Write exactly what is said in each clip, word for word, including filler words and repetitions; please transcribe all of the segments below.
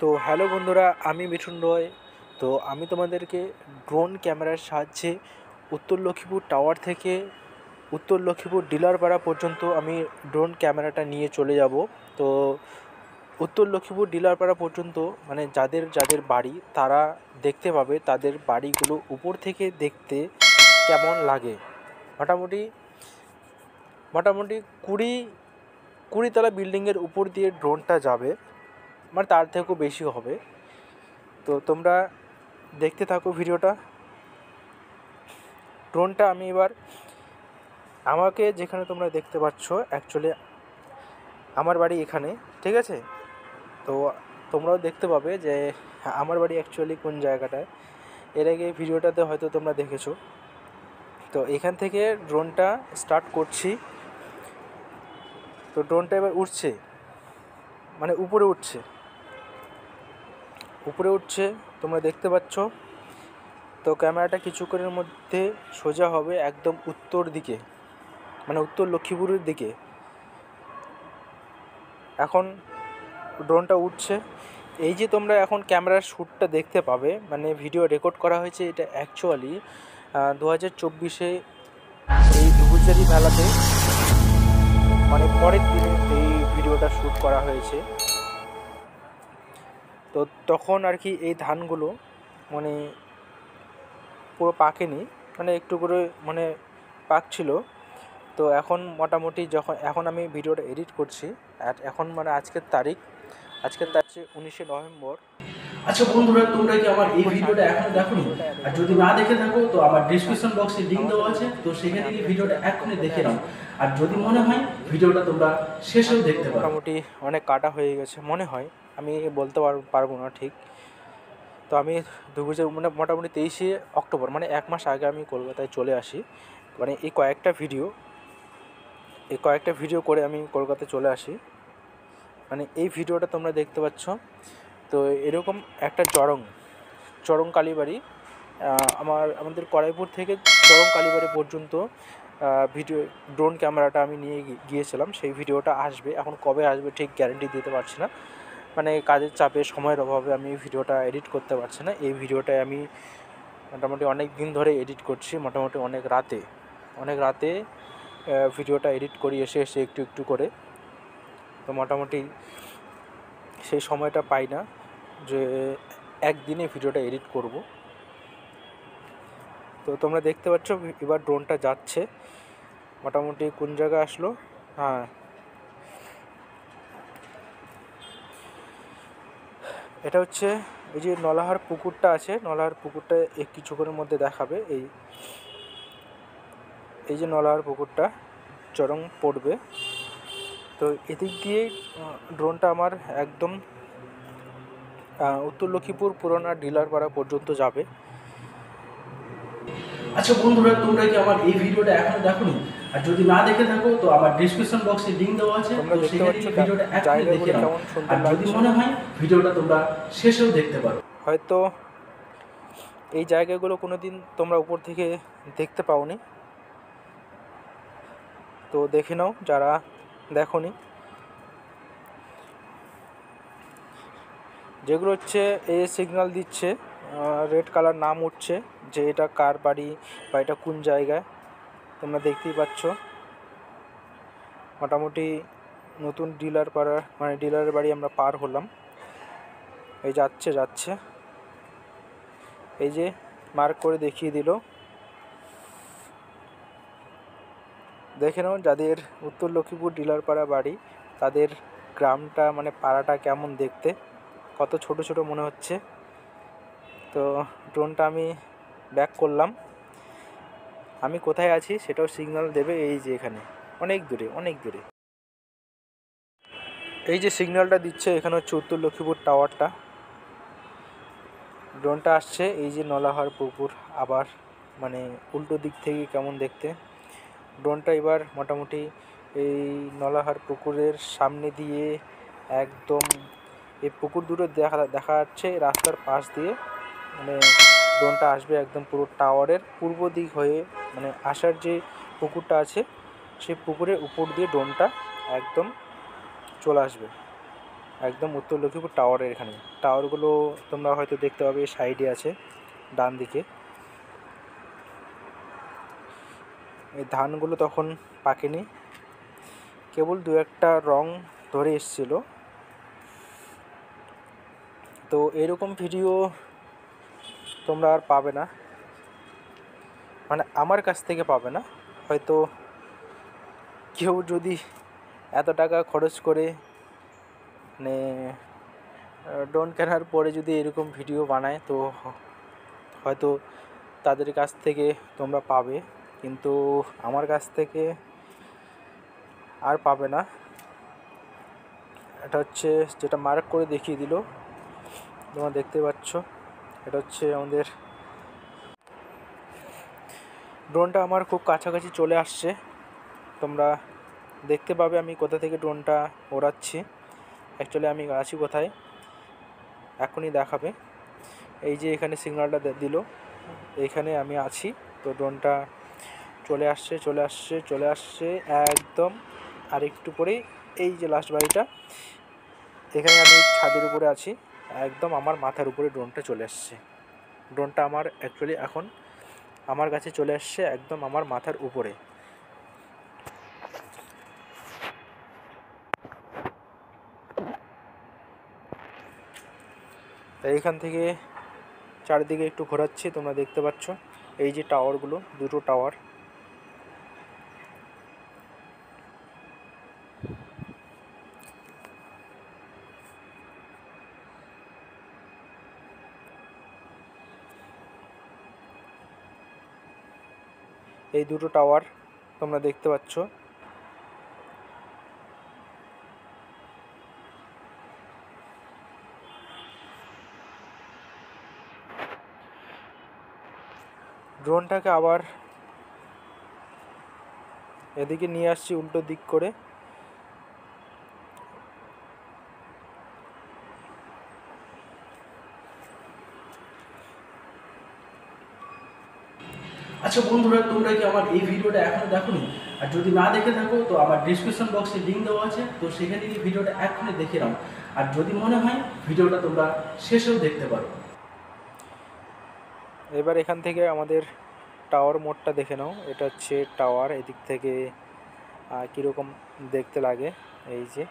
তো হ্যালো বন্ধুরা, আমি মিঠুন রয়। তো আমি তোমাদেরকে ড্রোন ক্যামেরার সাহায্যে উত্তর লক্ষ্মীপুর টাওয়ার থেকে উত্তর লক্ষ্মীপুর ডিলারপাড়া পর্যন্ত আমি ড্রোন ক্যামেরাটা নিয়ে চলে যাব। তো উত্তর লক্ষ্মীপুর ডিলারপাড়া পর্যন্ত মানে যাদের যাদের বাড়ি তারা দেখতে পাবে তাদের বাড়িগুলো উপর থেকে দেখতে কেমন লাগে। মোটামুটি মোটামুটি কুড়ি কুড়িতলা বিল্ডিংয়ের উপর দিয়ে ড্রোনটা যাবে, মানে তার থেকেও বেশি হবে। তো তোমরা দেখতে থাকো ভিডিওটা। ড্রোনটা আমি এবার আমাকে যেখানে তোমরা দেখতে পাচ্ছ, অ্যাকচুয়ালি আমার বাড়ি এখানে, ঠিক আছে? তো তোমরাও দেখতে পাবে যে আমার বাড়ি অ্যাকচুয়ালি কোন জায়গাটায়। এর আগে ভিডিওটাতে হয়তো তোমরা দেখেছো। তো এখান থেকে ড্রোনটা স্টার্ট করছি। তো ড্রোনটা এবার উঠছে, মানে উপরে উঠছে উপরে উঠছে তোমরা দেখতে পাচ্ছ। তো ক্যামেরাটা কিছুক্ষণের মধ্যে সোজা হবে একদম উত্তর দিকে, মানে উত্তর লক্ষ্মীপুরের দিকে। এখন ড্রোনটা উঠছে। এই যে তোমরা এখন ক্যামেরার শ্যুটটা দেখতে পাবে, মানে ভিডিও রেকর্ড করা হয়েছে, এটা অ্যাকচুয়ালি দু হাজার চব্বিশে এই ধুবুচারি মেলাতে, মানে পরের দিনে এই ভিডিওটা শ্যুট করা হয়েছে। তো তখন আর কি এই ধানগুলো মানে পুরো পাকেনি, মানে একটু করে মানে পাকছিল। তো এখন মোটামুটি যখন এখন আমি ভিডিওটা এডিট করছি, আর এখন মানে আজকের তারিখ আজকের তারিখ উনিশে নভেম্বর। আচ্ছা বন্ধুরা, তোমরা কি আমার এই ভিডিওটা এখনো দেখোনি? আর যদি না দেখে থাকো তো আমার ডেসক্রিপশন বক্সে লিংক দেওয়া আছে, তো সেখানে গিয়ে ভিডিওটা এখনই দেখে নাও। আর যদি মনে হয় ভিডিওটা তোমরা শেষেও দেখতে পারো। মোটামুটি অনেক কাটা হয়ে গেছে মনে হয়, আমি বলতে পারবো না ঠিক। তো আমি দু হাজার মানে মোটামুটি তেইশে অক্টোবর, মানে এক মাস আগে আমি কলকাতায় চলে আসি। মানে এই কয়েকটা ভিডিও এই কয়েকটা ভিডিও করে আমি কলকাতায় চলে আসি। মানে এই ভিডিওটা তোমরা দেখতে পাচ্ছ। তো এরকম একটা চরং চরং কালীবাড়ি, আমার আমাদের কড়াইপুর থেকে চরং কালীবাড়ি পর্যন্ত ভিডিও ড্রোন ক্যামেরাটা আমি নিয়ে গিয়েছিলাম। সেই ভিডিওটা আসবে, এখন কবে আসবে ঠিক গ্যারেন্টি দিতে পারছি না, মানে কাজের চাপে সময়ের অভাবে আমি ভিডিওটা এডিট করতে পারছি না। এই ভিডিওটায় আমি মোটামুটি অনেক দিন ধরে এডিট করছি, মোটামুটি অনেক রাতে অনেক রাতে ভিডিওটা এডিট করি এসে এসে একটু একটু করে। তো মোটামুটি সেই সময়টা পাই না যে একদিনে ভিডিওটা এডিট করব। তো তোমরা দেখতে পাচ্ছ এবার ড্রোনটা যাচ্ছে, মোটামুটি কোন জায়গায় আসলো। হ্যাঁ, এটা হচ্ছে এই যে নলাহার পুকুরটা আছে, নলাহার পুকুরটা এই কিছুক্ষণের মধ্যে দেখাবে। এই এই যে নলাহার পুকুরটা চরং পড়বে। তো এদিক দিয়েই ড্রোনটা আমার একদম উত্তর লক্ষ্মীপুর পুরোনো ডিলারপাড়া পর্যন্ত যাবে। আচ্ছা বন্ধুরা, তোমরা কি আমার এই ভিডিওটা এখনো দেখোনি? আর যদি না দেখে থাকো তো আমার ডেসক্রিপশন বক্সে লিংক দেওয়া আছে, তোমরা দেখতে পাচ্ছ ভিডিওটা এখনই দেখে নাও। আর যদি মনে হয় ভিডিওটা তোমরা শেষেও দেখতে পারো। হয়তো এই জায়গাগুলো কোনোদিন তোমরা উপর থেকে দেখতে পাওনি, তো দেখে নাও যারা দেখোনি। যেগুলো হচ্ছে এ সিগন্যাল দিচ্ছে, রেড কালার নাম উঠছে যে এটা কার বাড়ি বা এটা কোন জায়গায়, তোমরা দেখতেই পাচ্ছ। মোটামুটি নতুন ডিলার পাড়া, মানে ডিলারের বাড়ি আমরা পার হলাম। এই যাচ্ছে যাচ্ছে এই যে মার্ক করে দেখিয়ে দিল। দেখে নাও যাদের উত্তর লক্ষ্মীপুর ডিলারপাড়া বাড়ি তাদের গ্রামটা মানে পাড়াটা কেমন দেখতে, কত ছোট ছোট মনে হচ্ছে। তো ড্রোনটা আমি ব্যাক করলাম, আমি কোথায় আছি সেটাও সিগন্যাল দেবে। এই যে এখানে অনেক দূরে অনেক দূরে এই যে সিগন্যালটা দিচ্ছে, এখানে হচ্ছে উত্তর লক্ষ্মীপুর টাওয়ারটা। ড্রোনটা আসছে এই যে নলাহার পুকুর, আবার মানে উল্টো দিক থেকে কেমন দেখতে। ড্রোনটা এবার মোটামুটি এই নলাহার পুকুরের সামনে দিয়ে একদম এই পুকুর দুটো দেখা দেখা যাচ্ছে রাস্তার পাশ দিয়ে, মানে ড্রোনটা আসবে একদম পুরো টাওয়ারের পূর্ব দিক হয়ে, মানে আসার যে পুকুরটা আছে সেই পুকুরের উপর দিয়ে ড্রোনটা একদম চলে আসবে, একদম উত্তর লক্ষ্মীপুর টাওয়ারের এখানে। টাওয়ারগুলো তোমরা হয়তো দেখতে পাবে সাইডে আছে ডান দিকে। এই ধানগুলো তখন পাকেনি, কেবল দু একটা রং ধরে এসেছিলো। তো এরকম ভিডিও তোমরা আর পাবে না, মানে আমার কাছ থেকে পাবে না। হয়তো কেউ যদি এত টাকা খরচ করে মানে ড্রোন কেনার পরে যদি এরকম ভিডিও বানায়, তো হয়তো তাদের কাছ থেকে তোমরা পাবে, কিন্তু আমার কাছ থেকে আর পাবে না। এটা হচ্ছে যেটা মার্ক করে দেখিয়ে দিল, তোমরা দেখতে পাচ্ছ, এটা হচ্ছে আমাদের ড্রোনটা। আমার খুব কাছাকাছি চলে আসছে, তোমরা দেখতে পাবে আমি কোথা থেকে ড্রোনটা ওড়াচ্ছি। অ্যাকচুয়ালি আমি আছি কোথায় এখনই দেখাবে। এই যে এখানে সিগন্যালটা দিল, এইখানে আমি আছি। তো ড্রোনটা চলে আসছে চলে আসছে চলে আসছে একদম আর একটু পরেই এই যে লাস্ট বাড়িটা, এখানে আমি ছাদের উপরে আছি, একদম আমার মাথার উপরে ড্রোনটা চলে আসছে। ড্রোনটা আমার অ্যাকচুয়ালি এখন আমার কাছে চলে আসছে, একদম আমার মাথার উপরে। এইখান থেকে চারিদিকে একটু ঘোরাচ্ছি, তোমরা দেখতে পাচ্ছ এই যে টাওয়ারগুলো, দুটো টাওয়ার। এই দুটো টাওয়ার তোমরা দেখতে পাচ্ছ। ড্রোনটাকে আবার এদিকে নিয়ে আসছি উল্টো দিক করে। আচ্ছা বন্ধুরা, তোমরা কি আমার এই ভিডিওটা এখনো দেখোনি? আর যদি না দেখে থাকো তো আমার ডিসক্রিপশন বক্সে লিঙ্ক দেওয়া আছে, তো সেখানে গিয়ে ভিডিওটা এখনই দেখে নাও। আর যদি মনে হয় ভিডিওটা তোমরা শেষেও দেখতে পারো। এবার এখান থেকে আমাদের টাওয়ার মোডটা দেখে নাও। এটা হচ্ছে টাওয়ার, এদিক থেকে কীরকম দেখতে লাগে। এই যে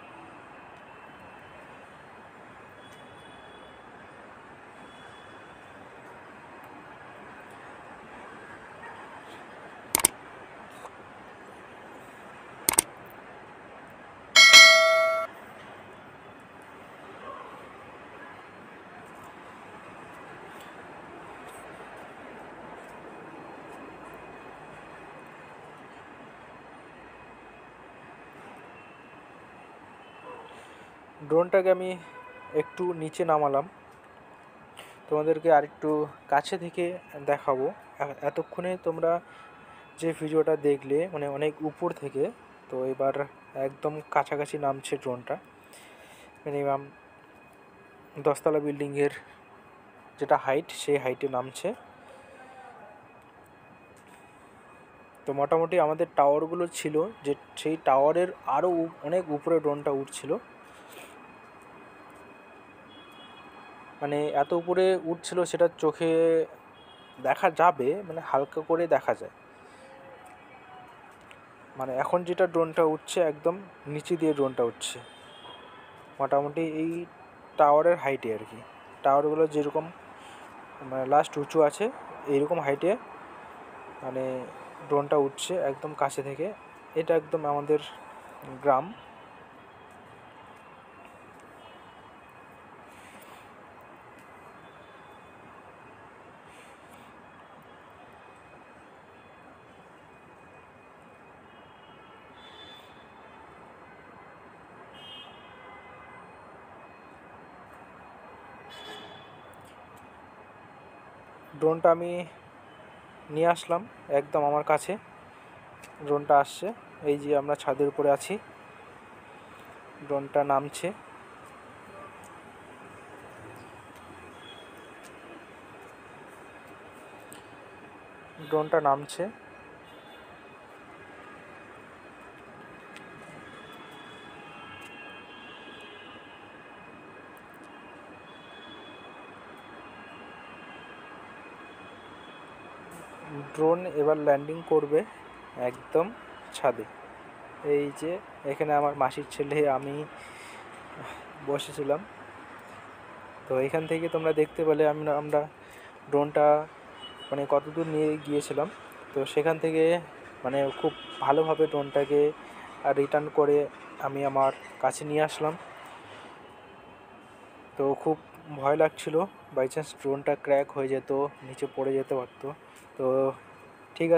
ড্রোনটাকে আমি একটু নিচে নামালাম, তোমাদেরকে আরেকটু কাছে থেকে দেখাবো। এতক্ষণে তোমরা যে ভিডিওটা দেখলে মানে অনেক উপর থেকে, তো এবার একদম কাছাকাছি নামছে ড্রোনটা। মিনিমাম দশতলা বিল্ডিংয়ের যেটা হাইট, সেই হাইটে নামছে। তো মোটামুটি আমাদের টাওয়ারগুলো ছিল যে সেই টাওয়ারের আরও অনেক উপরে ড্রোনটা উঠছিল, মানে এত উপরে উঠছিল সেটা চোখে দেখা যাবে, মানে হালকা করে দেখা যায়। মানে এখন যেটা ড্রোনটা উঠছে একদম নিচে দিয়ে ড্রোনটা উঠছে, মোটামুটি এই টাওয়ারের হাইটে আর কি। টাওয়ারগুলো যেরকম মানে লাস্ট উঁচু আছে এইরকম হাইটে মানে ড্রোনটা উঠছে একদম কাছে থেকে। এটা একদম আমাদের গ্রাম। ড্রোনটা আমি নিয়ে আসলাম একদম আমার কাছে, ড্রোনটা আসছে। এই যে আমরা ছাদের উপরে আছি, ড্রোনটা নামছে। ড্রোনটা নামছে ড্রোন এবার ল্যান্ডিং করবে একদম ছাদে। এই যে এখানে আমার মাসির ছেলে আমি বসেছিলাম। তো এখান থেকে তোমরা দেখতে পেলে আমরা আমরা ড্রোনটা মানে কত দূর নিয়ে গিয়েছিলাম। তো সেখান থেকে মানে খুব ভালোভাবে ড্রোনটাকে রিটার্ন করে আমি আমার কাছে নিয়ে আসলাম। তো খুব ভয় লাগছিল, বাই চান্স ড্রোনটা ক্র্যাক হয়ে যেত, নিচে পড়ে যেতে পারতো। তো ঠিক আছে।